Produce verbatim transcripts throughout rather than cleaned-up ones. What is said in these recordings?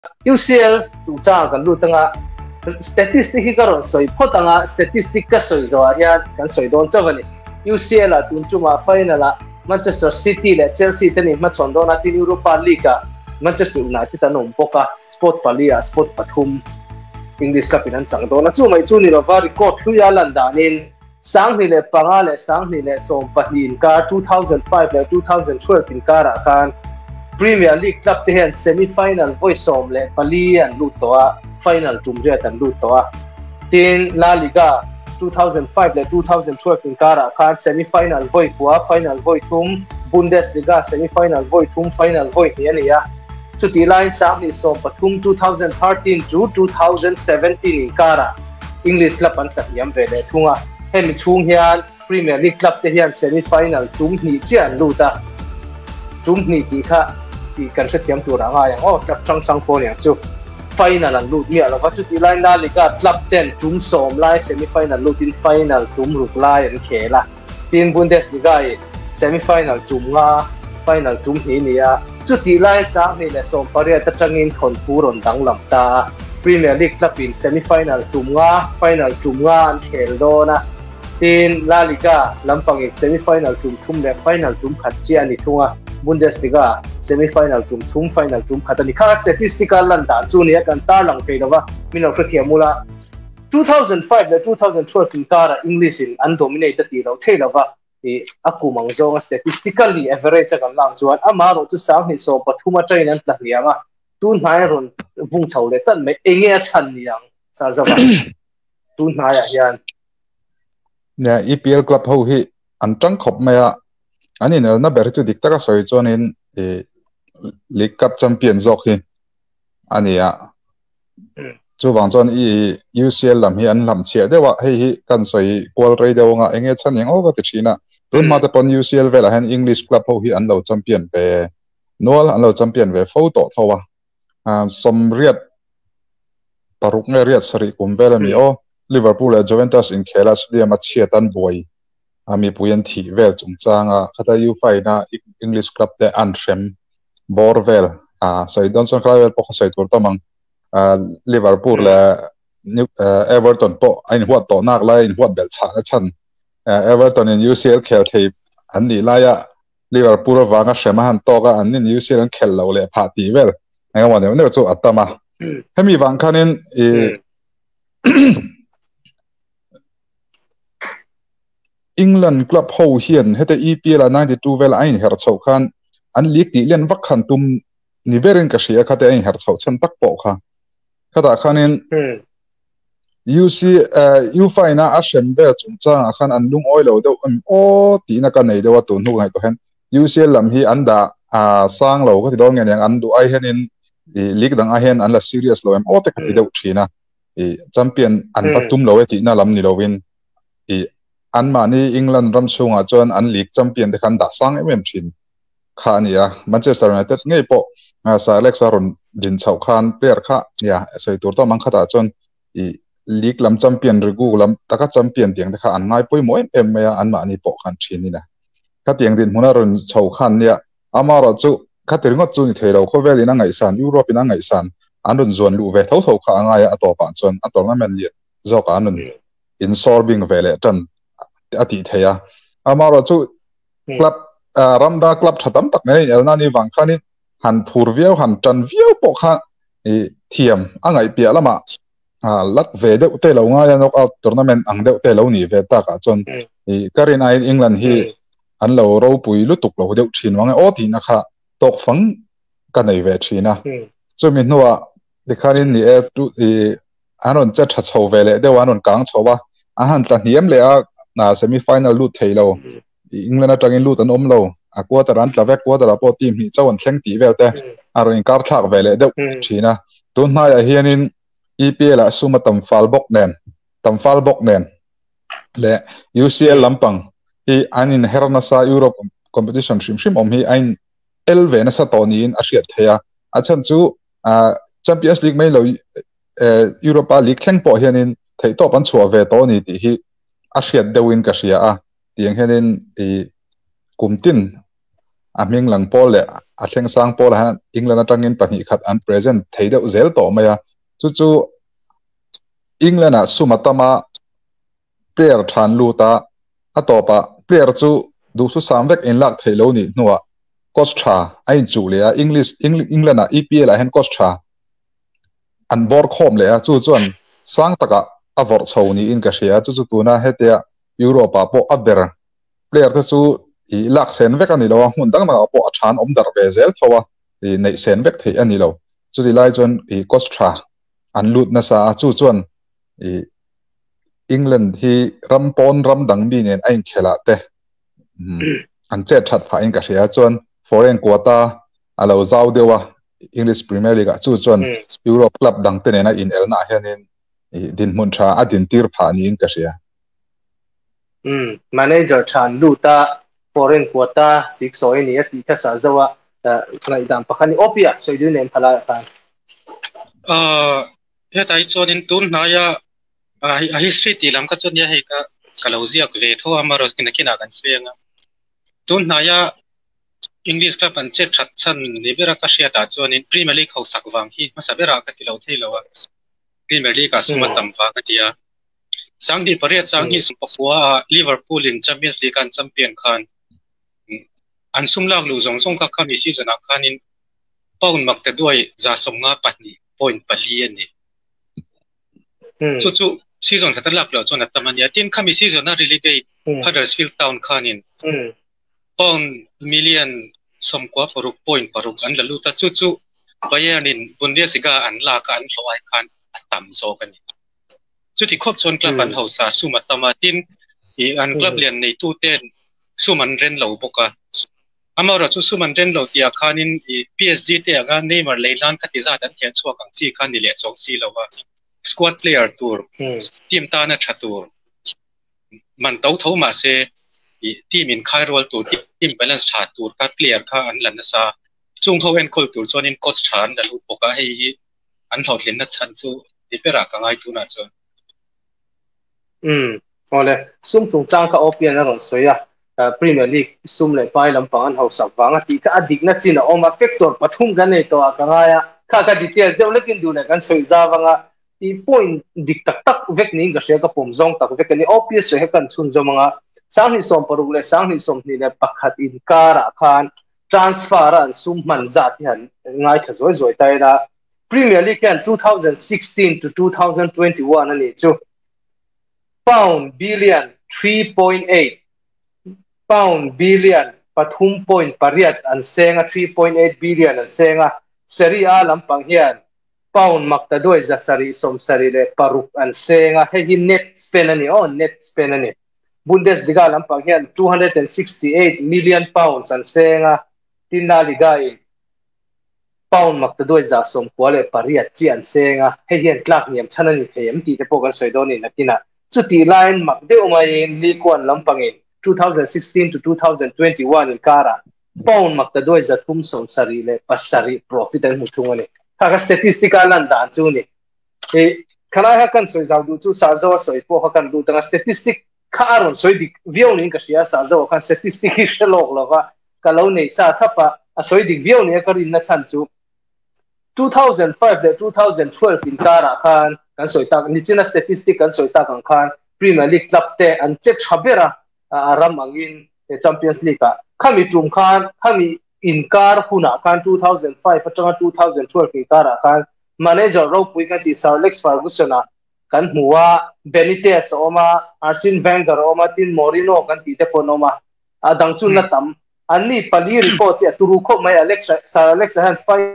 U C L chủ cha kan lu tanga statistic hi karon soi photanga statistic ka soi zo hian kan soi don chawani U C L a tun chuma final a Manchester City le Chelsea tani ma chon dona tin Europa League a Manchester United anom poka sport palia sport pathum English Cup in chang dona chu mai chu ni lo va record thuya landanin sang ni le panga le sang ni le som pahin ka two thousand five le two thousand twelve in kara kan Premier League club te hen semi final voi som le pali an lutoa final tumre tan lutoa tin La Liga two thousand five le two thousand twelve in kara kan semi final voi kwa final voi thum Bundesliga semi final voi thum final voi ni ania chuti line sang ni som pathum two thousand thirteen to two thousand seventeen in kara English club an tlat yam ve le thunga hemi chung hian Premier League club te hian semi final tum ni chian luta tum ni ti kha ti kan se thiam tur anga yang oh tak chang chang po yang chu final an lut mi ala wa chu ti line La Liga club ten tum som lai semi final lut in final tum ruk lai an khela tin Bundesliga semi final tum nga final tum hi nia chu ti line sa ni le som paria ta changin thon puron dang lam ta Premier League club in semi final tum nga final tum nga an khel do na tin La Liga lampang in semi final tum thum le final tum khat chi ani thunga Bundesliga semi final tum thum final tum khat ani kha statistical lan da chu ni kan tar lang pe dawa min of thiamula two thousand five le two thousand twelve in kara English in an dominate ti lo thei lawa e aku mangzo statistically average kan lang chuan ama ro chu sang ni so pathuma train an tla hiama tun hnai ron vung chho le tan me enge chan niang sa zawa tun hnai a hian ne E P L club ho hi an tang khop maya ani ne na ber chu dik taka soi chonin e League Cup champion zok hi ani a chu wang chon i U C L lam hi an lam chia dewa hei hi kan soi goal rei dewa nga enge chaning o ga ti thina tun ma ta pon U C L vela han English club ho hi an lo champion pe nol an lo champion ve photo thowa a som riat paruk nge riat sari kum vela mi o Liverpool and Juventus in khela slia ma chia tan boy ami puyan thi vel chung changa khata u fai na English club te anthem borvel a sai don son khlavel po sai tur tamang Liverpool la Everton po ain huat to nak lai in huat bel cha na chan Everton in U C L khel thei an ni la ya Liverpool wanga shema han to ga an ni U C L khel lo le pha ti vel ai wa ne ne chu atama hemi wang khanin e England club ho hian heta E P L ninety-two vel ain her chho khan an league ti len vak khan tum ni berin ka sia khate ain her chho chan tak po kha khata khanin U C U faina a shem be chung cha khan an lung oilo de o ti na ka nei de wa tu nu ngai to hen U C L lam hi anda a sang lo ka ti dong ngen an du ai henin league dang a hen an la serious lo em o te ka ti de thina e champion an patum lo e ti na lam ni lo win e an mani England ram chunga chon an league champion de khan da sang em thin khania Manchester United ngei po sa Alex Aron din chau khan player kha ya sai tur to mang khata chon i league lam champion regu lam taka champion tiang de kha an ngai poi mo em me an mani po khan thini na ka tiang din huna ron chau khan nia amaro chu khatir ngot chu ni theilo kho veli na ngai san Europe na ngai san an ron zon lu ve tho tho kha anga ya to pa chon a tournament li zo ka an in sorbing vele tan ati theya amaro chu club ramda club thatam tak nei elna ni wang khani han phur viau han tan viau po kha e thiam angai pia lama a lat ve de te lo nga ya knock out tournament ang de te lo ni ve ta ka chon e karin ai England hi an lo ro pui lu tuk lo de thin wang o ti na kha tok phang ka nei ve thina chu mi nuwa de kharin ni e tu e anon cha tha chho ve le de wanon kang chowa a han ta niam le a na semi final lu theilo England atangin lut an om lo a quarter an tla ve quarter a po team hi chawan thleng ti velte aro in kar thak vele de thina tun na ya hianin E P L a suma tam fal bok nen tam fal bok nen le U C L lampang hi anin herna sa Europe competition shim shim om hi ain elve na sa toni in a hriat theya a chan chu a Champions League mai lo Europa League khen po hianin thei to pan chhuwa ve to ni ti hi a hriat deuin ka hria a tiang henin e kumtin a ming lang pol le a thleng sang pol han England atangin pani khat an present theideu zel to maya chu chu England a sumatama player than luta atopa player chu du su samvek in lak theilo ni nuwa coach tha ain chu le English England a E P L a hen coach tha an bor khom le chu chuan sang taka avor chhoni in ka hria chu chu tuna hetia Europe po aber player ta chu i lak sen vek ani lo hun dang ma po athan om dar be zel thowa i nei sen vek thei ani lo chu di lai chon i coach tha an lut na sa chu chuan i England hi rampon ram dang bi nen ain khela te an che that pha in ka hria chuan foreign quota alo zau dewa English Premier League chu chuan Europe club dang te na in el na hianin din mun tha adin tir pha ni in ka hria um manager than luta foreign quota six oi ni ati ka sa zawa ngai dam pakhani opia soidu nen phala kan uh hetai chon in tun na ya a history ti lam ka chon ya he ka kalozia ku ve tho amaro kina kina kan swenga tun na ya English club an che that chan ni bera ka sia ta chon in Premier League ho sakwang hi masabera ka tilo theilawa Premier League ka sumatam pa ka tia sangdi pariat sanghi sumpa Liverpool in Champions League kan champion khan an sumlak lu zong zong ka khami season a khan in paun mak te doi za somnga patni point pali ani chu chu season khatar lak lo chon atamania tin khami season a really day Huddersfield Town khan in paun million som kwa paruk point paruk an lalu ta chu chu Bayern in Bundesliga an la ka an hloi khan tam zo kan chu ti khop chon club an hausa sumatama tin i an club lian nei tu ten suman ren lo boka amara chu suman ren lo tia khanin i P S G te aga Neymar leilan khatiza dan thian chuak ang chi khan ni le chong si lowa squad player tour team ta na thatur man tau tho ma se i team in khai rol tu team balance tha tur ka player kha an lan sa chung ho en kol tur chon in coach than da lu boka hei an hlotlin na chan chu dipera ka ngai tu na chon um ole sum tung chang ka opian a ron soya Premier League sum le pai lam pangan ho sawanga ti ka adik na china oma factor pathum gane to akangaya kha ka details de lekin du le kan soi zawanga i point dik tak tak vek ni ga she ka pom zong tak vek ni obvious he kan chun zomanga sang ni som paruk le sang ni som ni le pakhat in kara khan transfer an sum man zat han ngai khazoi zoi tai da Premier League kan twenty sixteen to twenty twenty-one ani chu pound billion three point eight pound billion pathum point pariat an senga three point eight billion an senga Serie A lampang hian pound makta doi za sari som sari le paruk an senga he net spend ani on net spend ani Bundesliga lampang hian two hundred sixty-eight million pounds an senga tinna liga in pound makta doi za som kwale pariat chi an senga he hian club niam chanani them ti te pokan soidoni nakina chuti line makde umai in likwan lampang in twenty sixteen to twenty twenty-one in kara pound makta doi za thum som sari le pasari profit an muthungani ka statistica lan dan chu ni e khana ha kan soi zaw du chu sarzo soi po ha kan du tanga statistic kharon soi dik view ni ka sia sarzo kan statistic hi shalok lova kalau nei sa thapa a soi dik view ni ka rin na chan chu two thousand five le twenty twelve in kara khan kan soi ta ni china statistic kan soi ta kan khan Premier League club te an check habera ram angin Champions League ka khami tum khan khami inkar huna kan two thousand five atanga twenty twelve in kara khan manager ro pui ka ti Sir Alex Ferguson kan huwa Benitez oma Arsene Wenger oma tin Mourinho kan ti te ponoma adang chun na tam anni pali report ya turu kho mai Alex Sir Alex han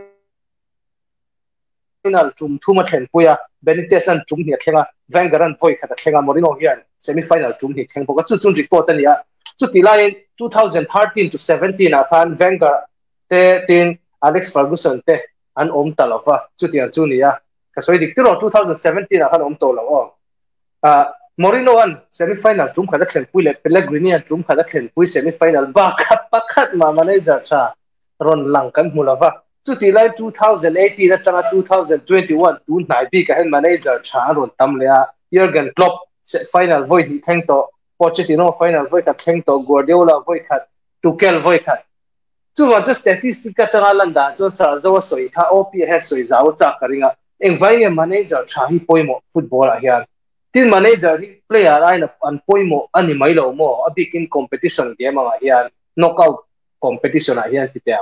final tum thuma thlen puya Benitez an tum ni thenga Wenger an voi khata thenga Mourinho hian semi final tum ni theng boka chu chun report ania chu ti lai twenty thirteen to seventeen a khan Wenger te tin Alex Ferguson te an om talova chu ti an chu nia ka soi dik tiro twenty seventeen a khan om to lo a Mourinho an semi final tum khata thlen pui le Pellegrini an tum khata thlen pui semi final ba khat pakhat ma manager cha ron lang kan mulava chu ti lai twenty eighteen atanga twenty twenty-one tu nai bi ka hen manager cha ron tam le a Jurgen Klopp final void ni theng to Pochettino final voi khat theng to Guardiola voi khat Tuchel voi khat chú mà just statistic cái trang lần đó cho sao cho soi ha o p hết soi giáo chắc cái ringa anh vay em manager chahi poi mo football à hiền tin manager hi player ai là an poi mo anh mấy lâu mo a big in competition game à hiền knockout competition à hiền thì theo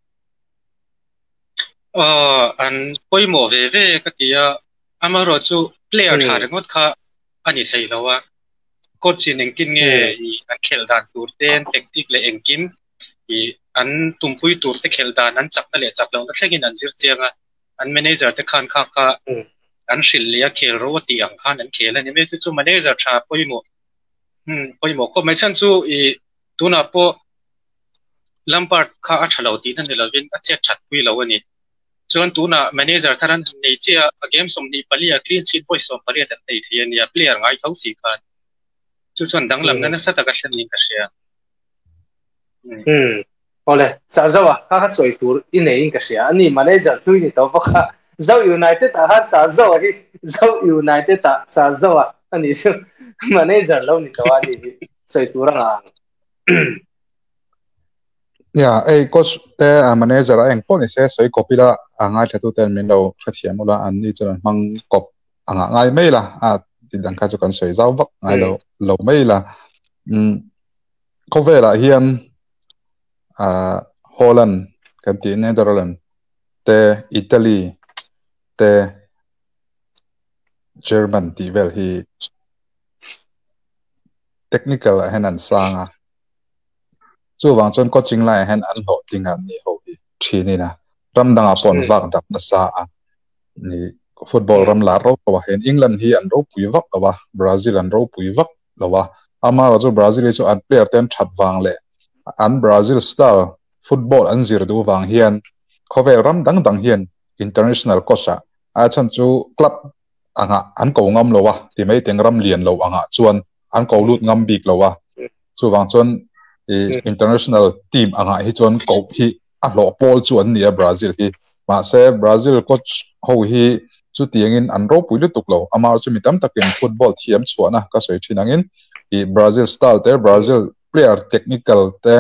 ờ anh poi mo về về cái kia ama rồi chú player thà được ngót khá anh ấy thấy lâu à coach nên kinh nghe anh khel đàn tour tên tactic le anh kim i anh tum pui tour te khel đàn anh chắc là lệ chắc lâu nó sẽ anh zir chiang à anh manager te khan kha kha anh xịn lia khel rồi thì anh khan anh khel anh mấy chú manager thà poi mo hm poi mo có mấy chân chú i tu na po Lampard kha a thalo ti nan le lovin a che that pui lo ani chuan tu na manager tharan nei chia a game som ni palia clean sheet boy som paria ta tei thian ya player ngai thau si khan chu chuan danglam na na sa ta ka hlan ni ka sia hm ole sa zawa kha kha soi tur in nei in ka sia ani manager tui ni to bakha zau united a ha sa zawa hi zau united ta sa zawa ani su manager lo ni to ani soi tur nga yeah a coach te a manager a eng pon se soi copy la anga thatu ten min lo khathiam la an ni chuan mang kop anga ngai mai la a ti dang kha chu kan soi zau vak ngai lo lo mai la um ko vela hian a Holland kan ti Netherlands te Italy te German ti vel hi technical hanan sanga chu wang chon coaching lai han an ho tinga ni ho hi thini na ram danga pon wak dak na sa a ni football ram la ro wa hen England hi an ro pui wak wa Brazil an ro pui wak lawa ama ro chu Brazil chu an player ten that wang le an Brazil style football an zir du wang hian khove ram dang dang hian international coach a chan chu club anga an ko ngam lowa ti mai teng ram lian lo anga chuan an ko lut ngam bik lowa chu wang chon international team anga hi chon ko hi a lo pol chu an nia Brazil hi ma se Brazil coach ho hi chu tiangin an ro pui lu tuk lo ama chu mitam takin football thiam chuana ka soi thinangin i Brazil style te Brazil player technical te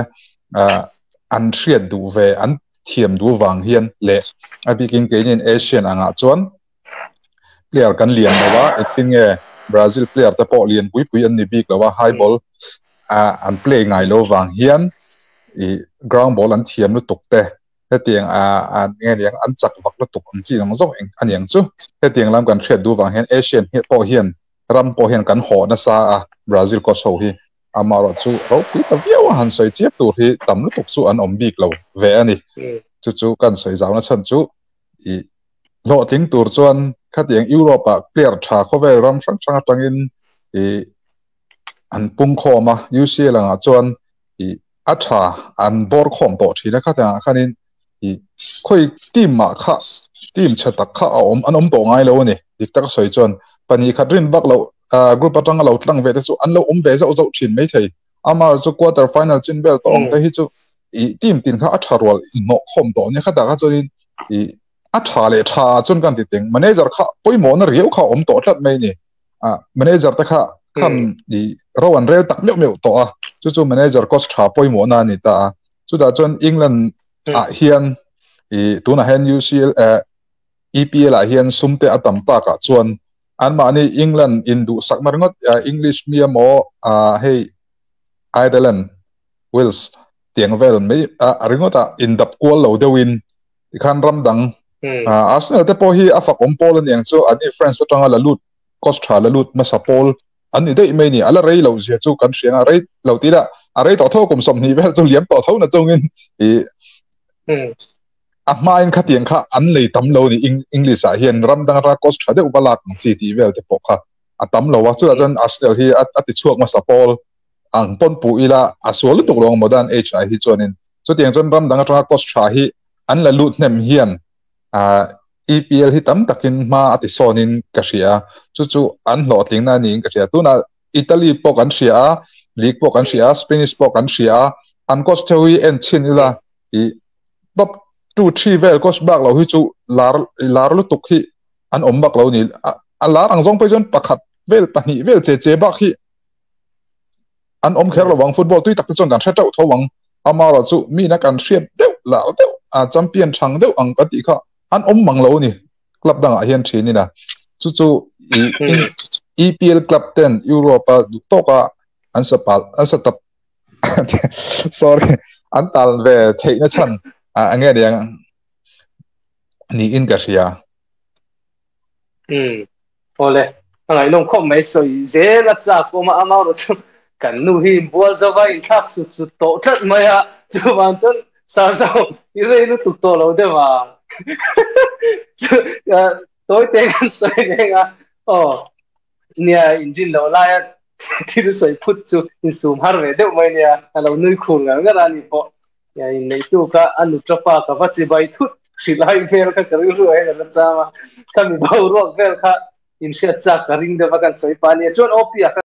an thriat du ve an thiam du wang hian le a bikin kein Asian anga chuan player kan lian lawa etinge Brazil player te po lian pui pui an ni bik lawa high ball a an play ngai lo wang hian i ground ball an thiam lu tuk te hetiang a an nge liang an chak vak lu tuk am chi nang zong eng aniang chu hetiang lam kan thret du wang hian Asian he po hian ram po hian kan ho na sa a Brazil ko so hi amaro chu ro pi ta viau han soi chiap tur hi tam lu tuk chu an om bik lo ve ani chu chu kan soi zaw na chan chu i lo ting tur chuan khatiang Europe player tha khovel ram sang sang tangin i an pung khoma U C L anga chuan i atha an bor khom to thina kha ta khanin i khoi team ma kha team chatak kha om an om to ngai lo ni diktak soi chuan pani khadrin vak lo group atang lo tlang ve te chu an lo um ve zau zau thin mai thei ama chu quarter final chin bel to ong te hi chu i team tin kha atha rol no khom to ni kha ta kha chuan i atha le tha chun kan ti teng manager kha poimo na riau kha om to tlat mai ni a manager ta kha kan di rawan rel tak meu meu to a chu chu manager coach tha poimo na ni ta chu da chon England a hian i tuna hen U C L E P L a hian sumte atam ta ka chuan an ma ni England in du sakmar ngot English medium o a hey Ireland Wales tiang vel mai a ringota in dap kwal lo de win khan ram dang Arsenal te po hi afak om pol an yang chu ani France atanga la lut coach tha la lut ma sapol ani dei mai ni ala rei lo zia chu kan hrianga rei lo tira a rei to tho kum som ni vel chu liam to tho na chungin i a main kha tiang kha an lei tam lo ni English a hian ram dang ra coach tha de ubalak chi ti vel te po kha a tam lo wa chu jan Arsenal hi at ti chuak ma sapol ang pon pu ila asol tu long modan h I hi chonin chu tiang chon ram dang ra coach tha hi an la lut nem hian a E P L hi tam takin ma ati sonin ka ria chu chu an lo tling na ni ka ria tu na Italy po kan ria league po kan ria Spanish po kan ria an coach thewi en chin ila i top two three vel coach bak lo hi chu lar lar lu tuk hi an om bak lo ni a lar ang jong pe jon pakhat vel pani vel che che bak hi an om kher lo wang football tui tak chon kan thau thawang amara chu mi na kan hriat deuh lau deuh a champion thang deuh ang pati kha an om mang lo ni club danga hian thini na chu chu E P L club ten Europa toka an sapal an satap sorry an tal ve theina chan a ange diang ni in ka ria hm ole angai nong khom mai soi ze la cha ko ma amaro chu kan nu hi bol zawa in thak su su to that maya chu wan chon sa sa i re nu tu to lo de ma tối té kan soi nga oh nia injin lo la ya thi du soi phut chu in sum har ve deuh mai nia alo nui khur nga nga rani po ya in nei tu ka anu trapa ka vachi bai thut silai vel ka kari ru ai na cha ma kami bau ro vel kha in sha cha ka ring de va kan soi pa nia chon opia